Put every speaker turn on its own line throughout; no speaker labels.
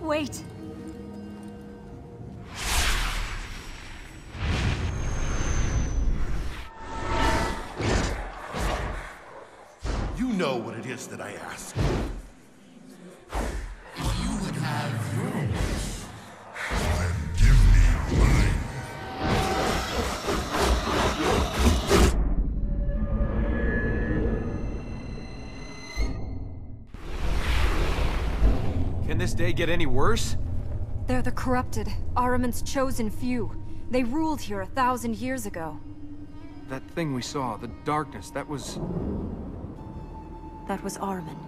Wait!
You know what it is that I ask.
You would have your wish. Then give me mine.
Can this day get any worse?
They're the corrupted, Ahriman's chosen few. They ruled here 1,000 years ago.
That thing we saw, the darkness, that was
Ahriman.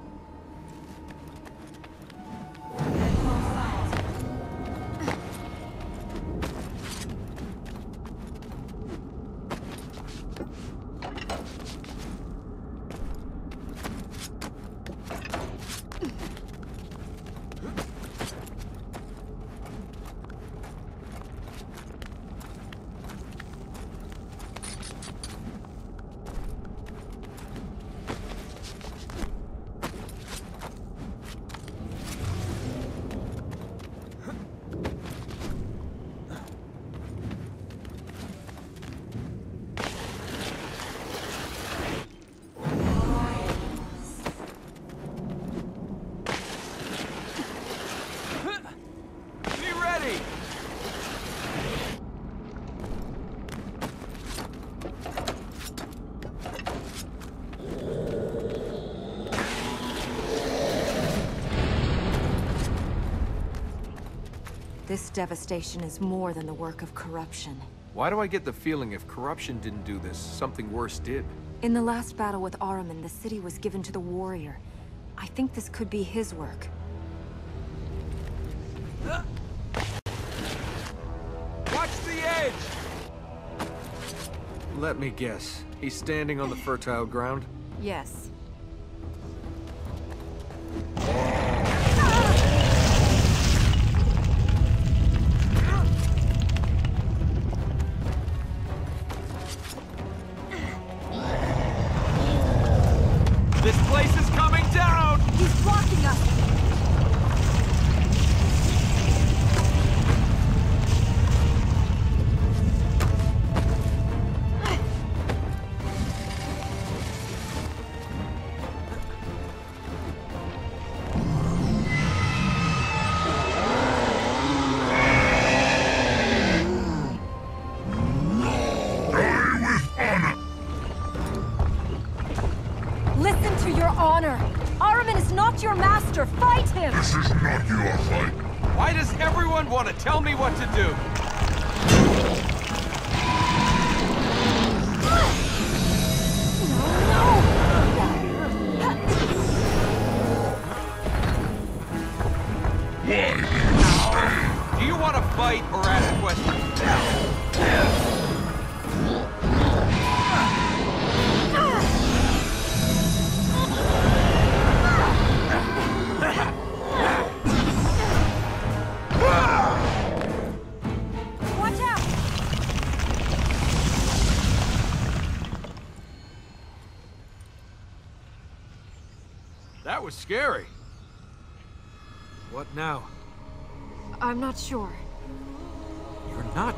Be ready!
This devastation is more than the work of corruption.
Why do I get the feeling if corruption didn't do this, something worse did?
In the last battle with Ahriman, the city was given to the warrior. I think this could be his work.
Watch the edge! Let me guess. He's standing on the fertile ground?
Yes.
This place is coming down!
He's blocking us! Listen to your honor! Ahriman is not your master! Fight him!
This is not your fight.
Why does everyone want to tell me what to do? Do you want to fight or ask questions?
Watch out!
That was scary. What now?
I'm not sure.
You're not...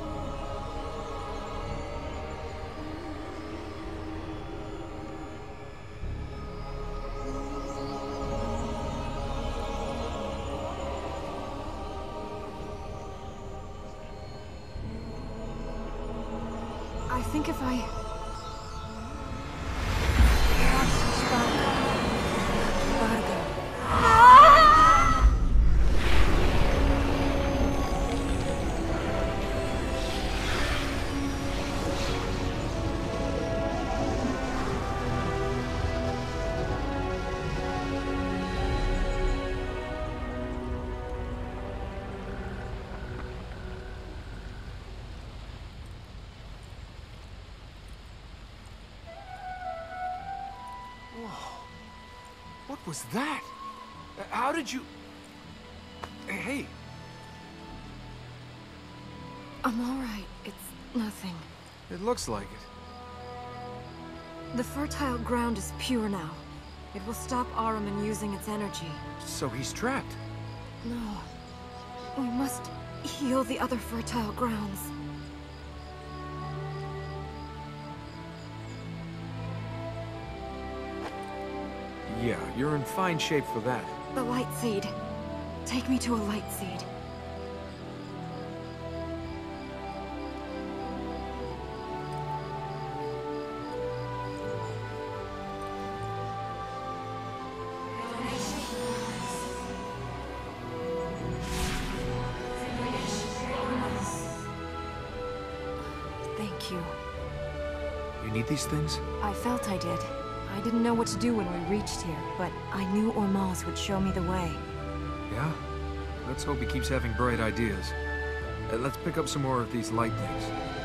I think if I...
What was that? How did you... Hey,
I'm all right. It's nothing.
it looks like it.
The fertile ground is pure now. It will stop Ahriman using its energy.
So he's trapped.
No. We must heal the other fertile grounds.
Yeah, you're in fine shape for that.
The light seed. Take me to a light seed. Thank you.
You need these things?
I felt I did. I didn't know what to do when we reached here, but I knew Ormaz would show me the way.
Yeah? Let's hope he keeps having bright ideas. Let's pick up some more of these light things.